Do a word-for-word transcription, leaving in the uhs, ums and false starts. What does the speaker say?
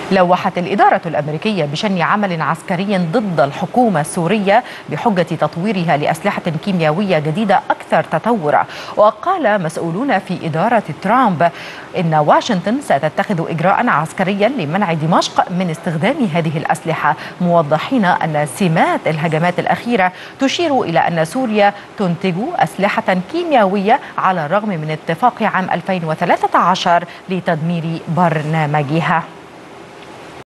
لوحت الإدارة الأمريكية بشن عمل عسكري ضد الحكومة السورية بحجة تطويرها لأسلحة كيميائية جديدة أكثر تطورا. وقال مسؤولون في إدارة ترامب إن واشنطن ستتخذ إجراء عسكريا لمنع دمشق من استخدام هذه الأسلحة، موضحين أن سمات الهجمات الأخيرة تشير إلى أن سوريا تنتج أسلحة كيميائية على الرغم من اتفاق عام ألفين وثلاثة عشر لتدمير برنامجها.